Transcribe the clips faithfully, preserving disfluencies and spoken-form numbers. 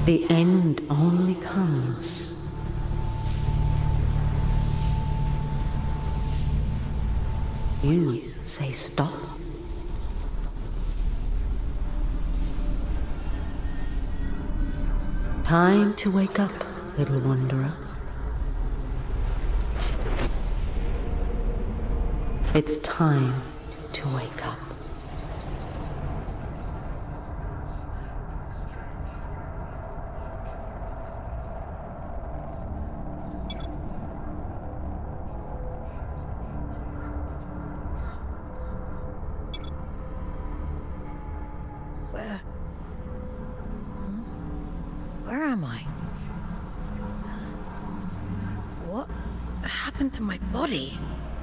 The end only comes. You say stop. Time to wake up, little wanderer. It's time to wake up. Where? Where am I? What happened to my body?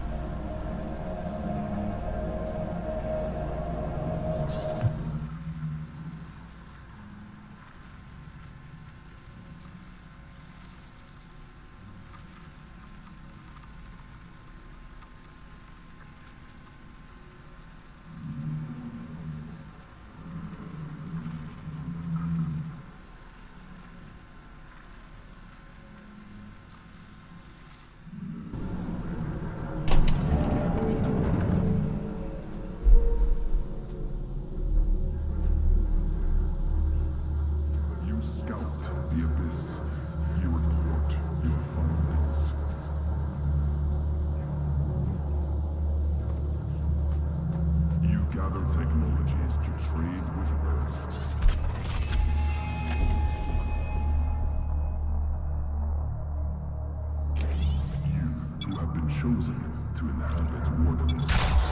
Chosen to inhabit Warden's.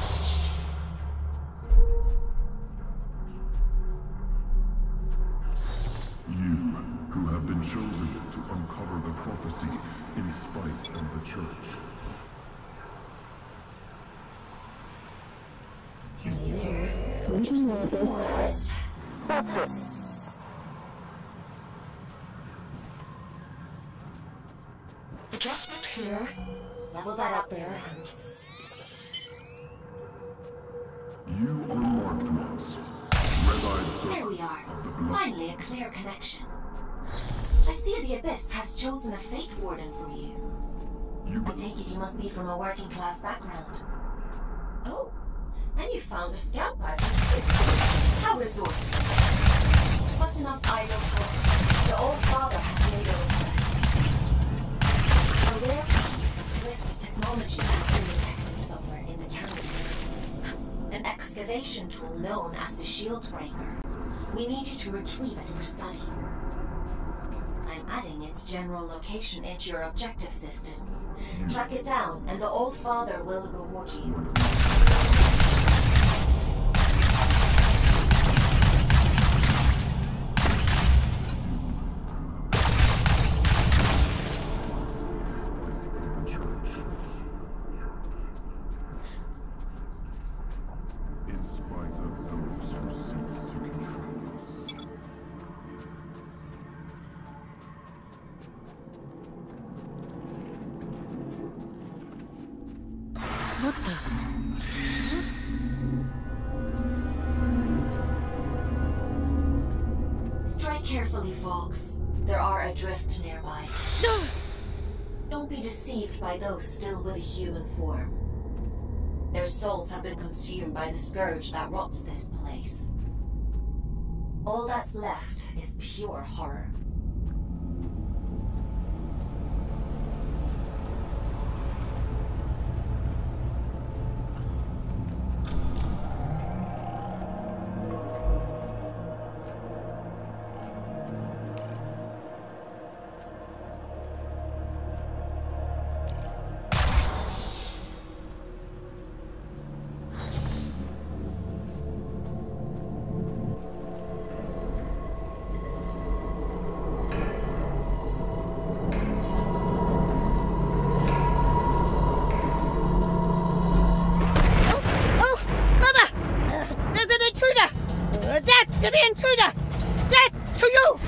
You, who have been chosen to uncover the prophecy in spite of the Church. Nearly there. Just a bit more of this. That's it. Adjustment here. Level that up there and... You are marked once. Red-eyed soul. There we are. Finally a clear connection. I see the Abyss has chosen a Fate Warden for you. You... I take it you must be from a working class background. Oh, and you found a scout rifle too. How resourceful. But enough idle talk. The old father has made a request. A rare piece of drift technology has been detected somewhere in the canyon. An excavation tool known as the Shield Breaker. We need you to retrieve it for study. I'm adding its general location into your objective system. Track it down, and the Old Father will reward you. What the? Strike carefully, Fox. There are adrift nearby. No! Don't be deceived by those still with a human form. Their souls have been consumed by the scourge that rots this place. All that's left is pure horror. Death to the intruder! Death to you!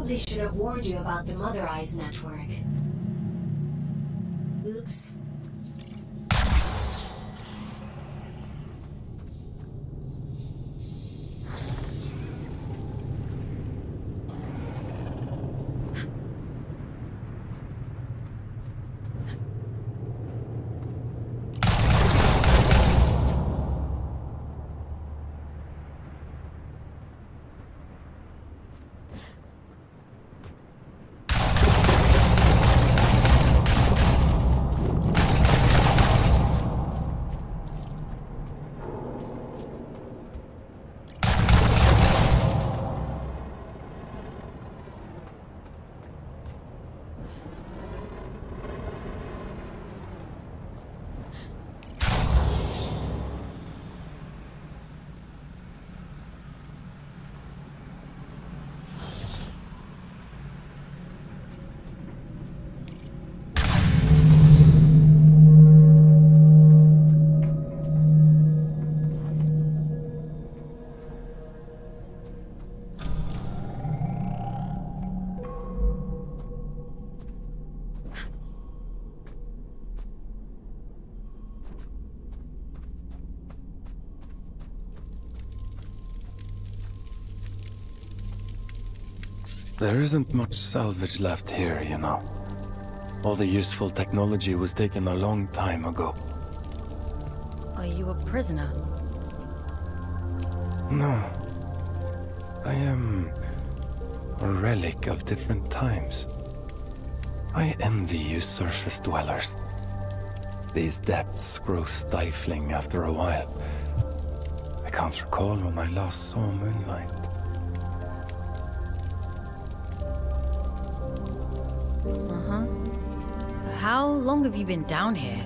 Probably should have warned you about the Mother Eyes network. Oops. There isn't much salvage left here, you know. All the useful technology was taken a long time ago. Are you a prisoner? No. I am a relic of different times. I envy you surface dwellers. These depths grow stifling after a while. I can't recall when I last saw moonlight. Uh-huh. How long have you been down here?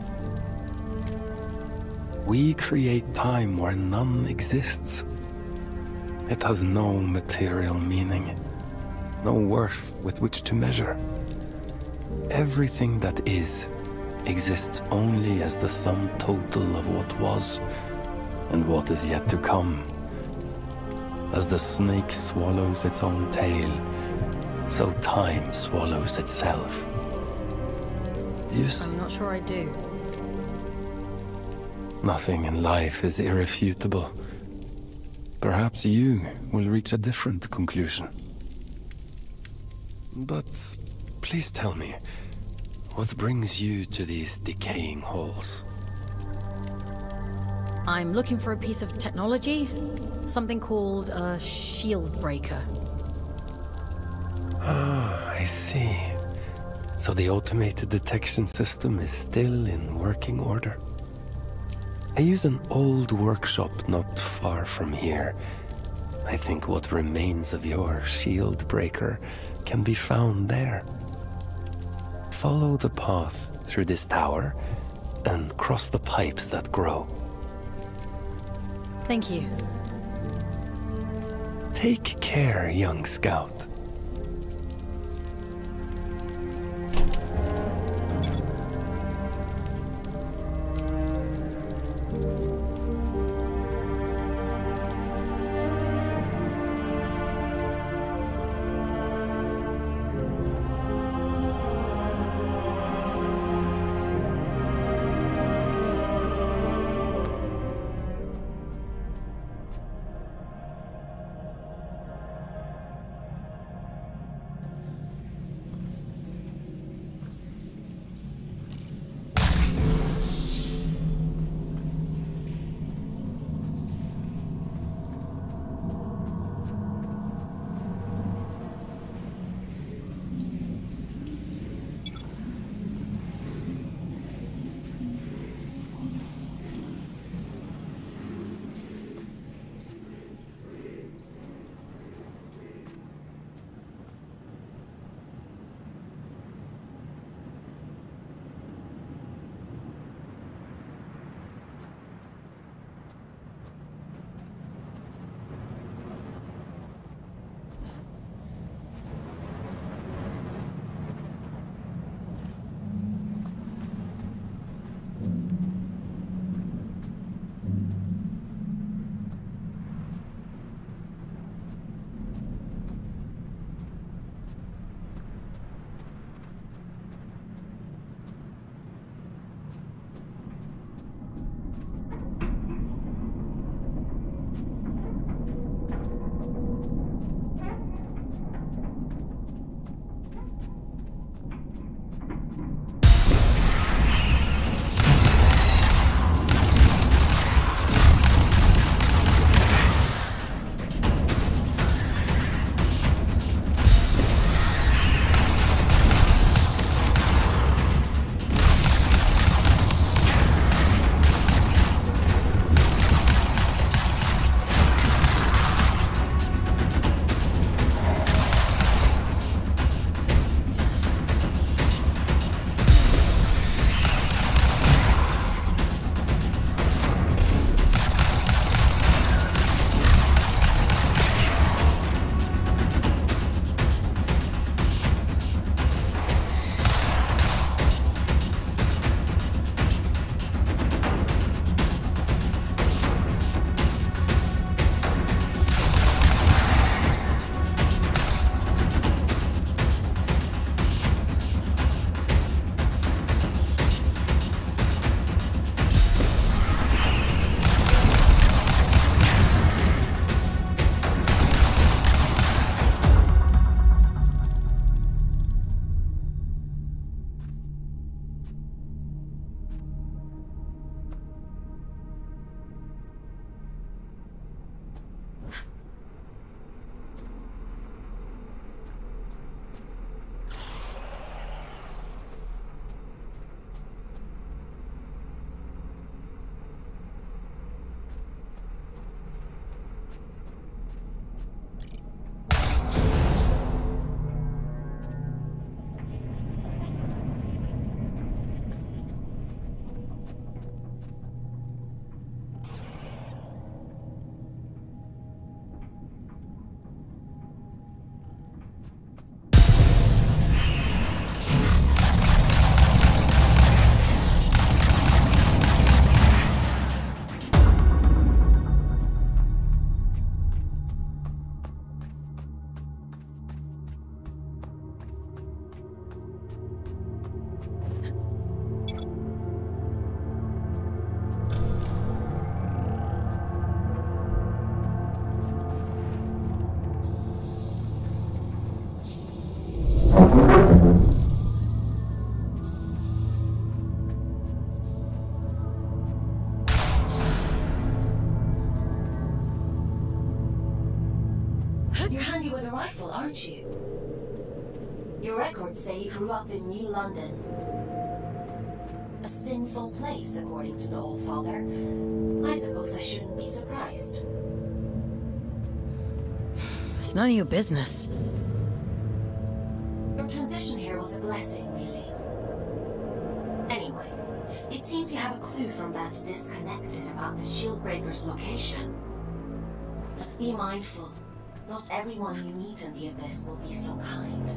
We create time where none exists. It has no material meaning, no worth with which to measure. Everything that is exists only as the sum total of what was and what is yet to come. As the snake swallows its own tail, so time swallows itself. You see, I'm not sure I do. nothing in life is irrefutable. Perhaps you will reach a different conclusion. But please tell me, what brings you to these decaying halls? I'm looking for a piece of technology, something called a shield breaker. Ah, I see. So the automated detection system is still in working order. I use an old workshop not far from here. I think what remains of your shield breaker can be found there. Follow the path through this tower and cross the pipes that grow. Thank you. Take care, young scout. You're handy with a rifle, aren't you? Your records say you grew up in New London. A sinful place, according to the All-Father. I suppose I shouldn't be surprised. It's none of your business. Your transition here was a blessing, really. Anyway, it seems you have a clue from that disconnected about the Shieldbreaker's location. But be mindful. Not everyone you meet in the Abyss will be so kind.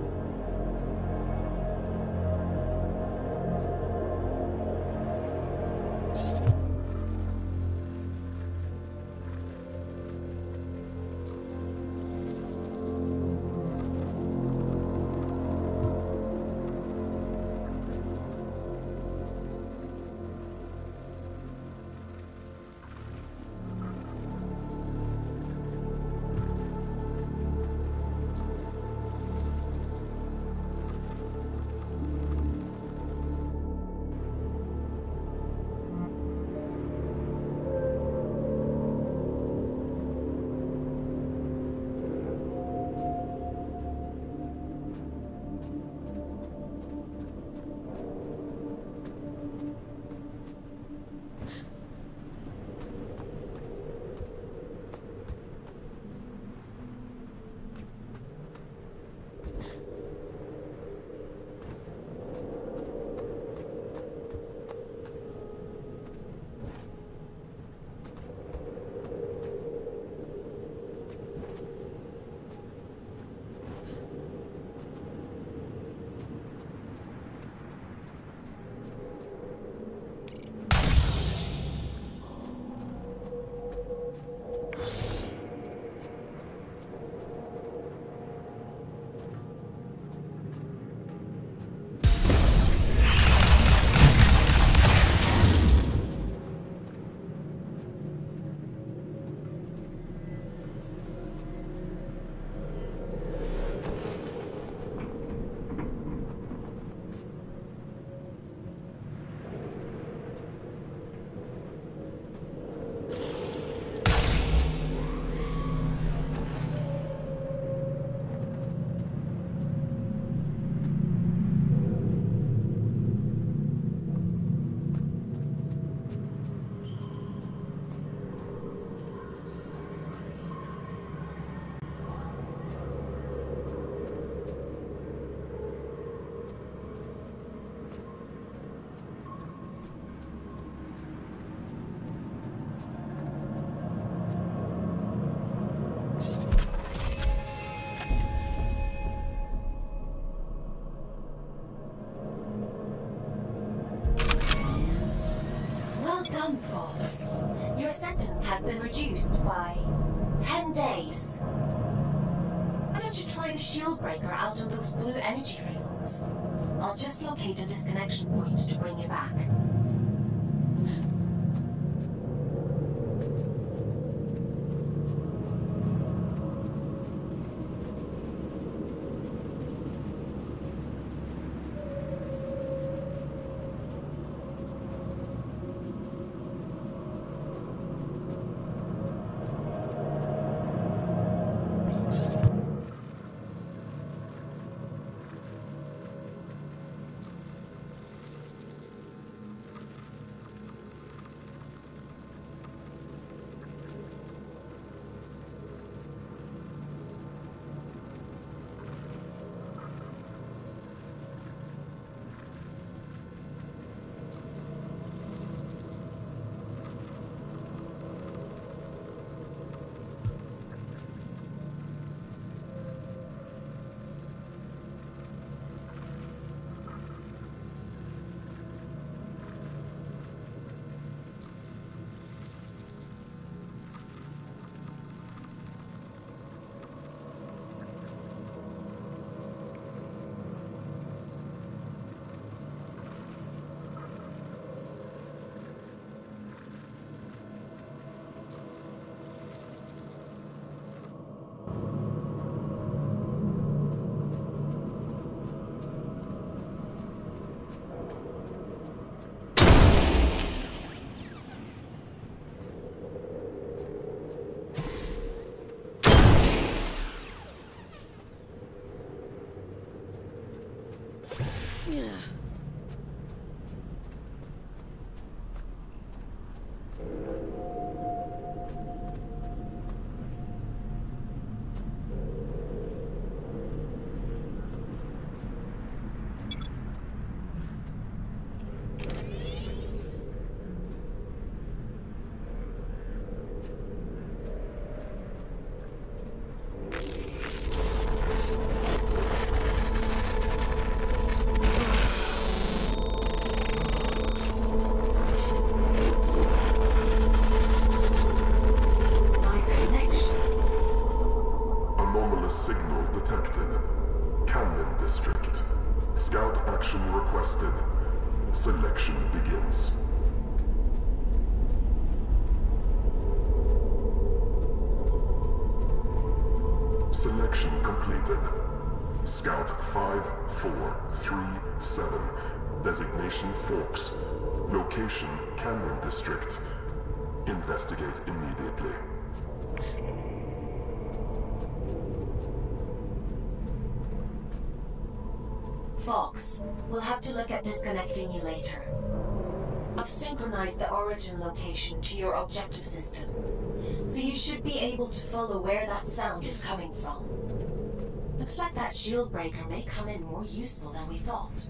Done, folks. Your sentence has been reduced by ten days. Why don't you try the Shieldbreaker out on those blue energy fields? I'll just locate a disconnection point to bring you back. Signal detected. Canyon District. Scout action requested. Selection begins. Selection completed. Scout five four three seven. Designation Forks. Location Canyon District. Investigate immediately. Fox, we'll have to look at disconnecting you later. I've synchronized the origin location to your objective system, so you should be able to follow where that sound is coming from. Looks like that shield breaker may come in more useful than we thought.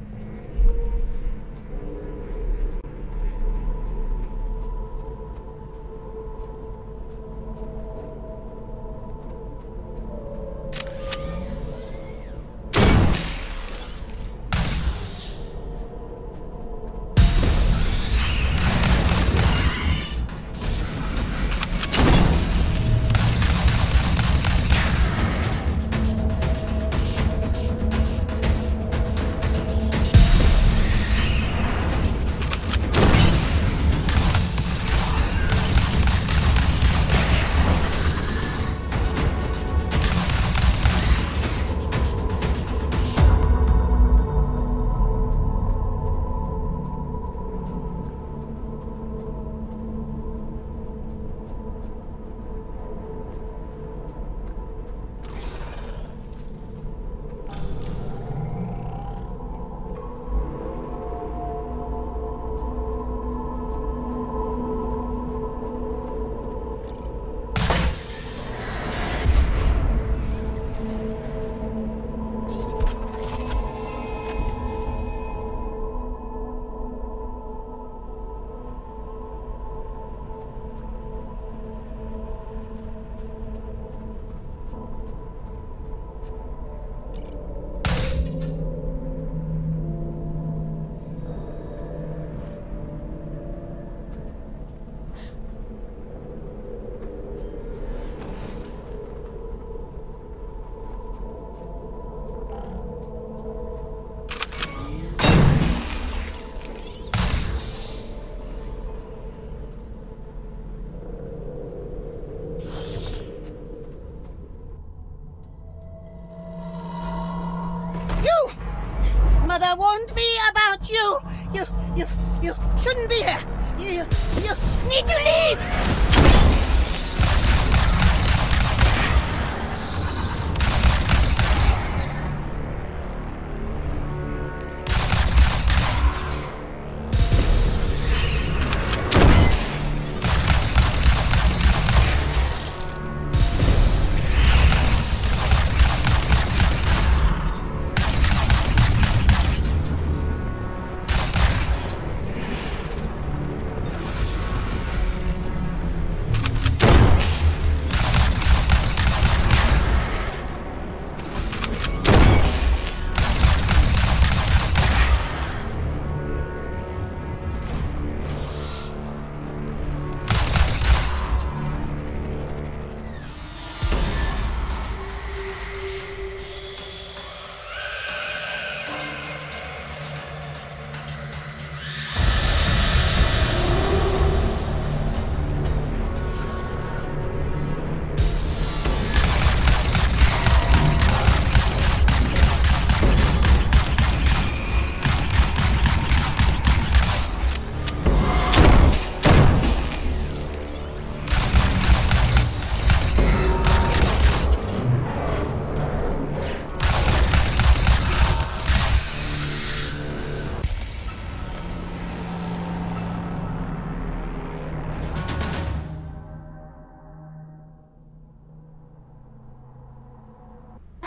Mother warned me about you. You, you, you shouldn't be here. You, you, you need to leave.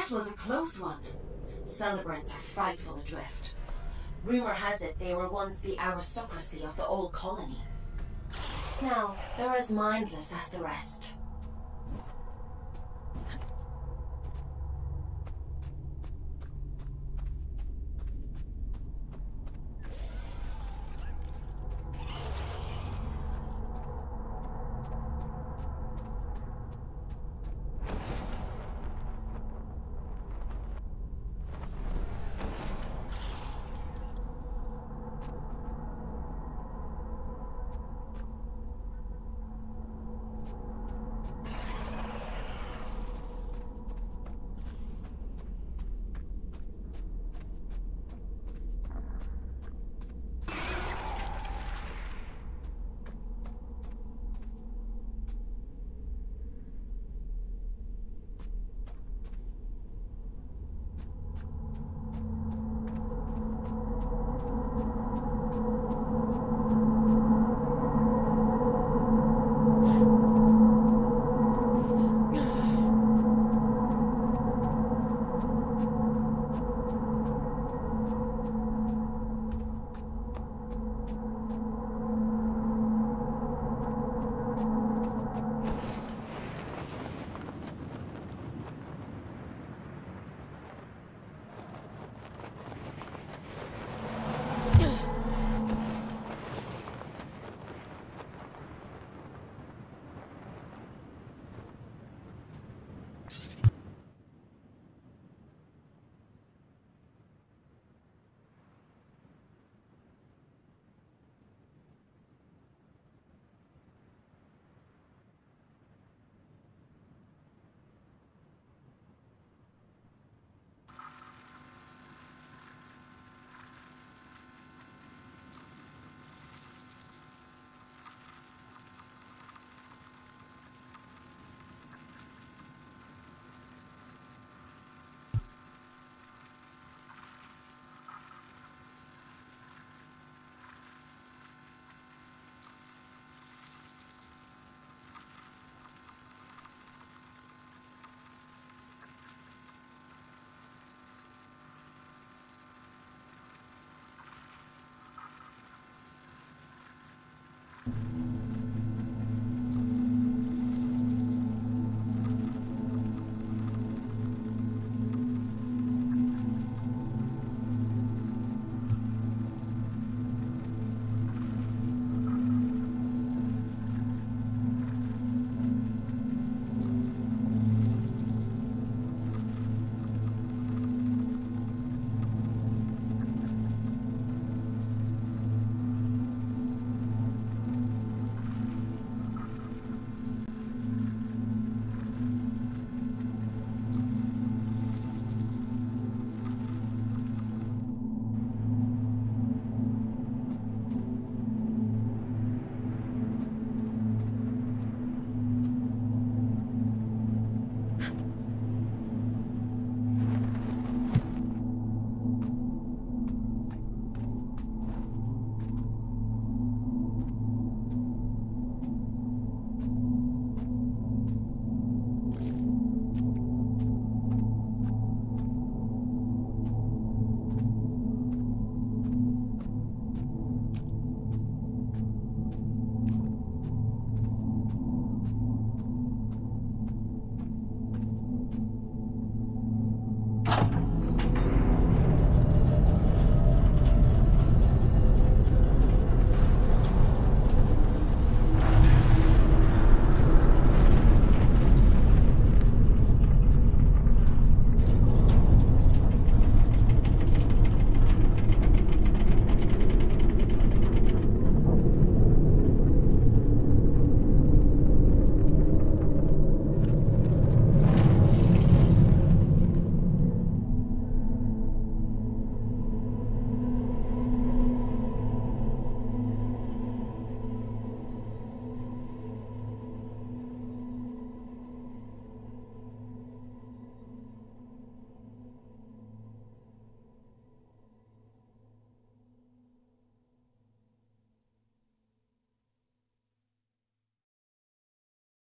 That was a close one. Celebrants are frightful adrift. Rumor has it they were once the aristocracy of the old colony. Now, they're as mindless as the rest.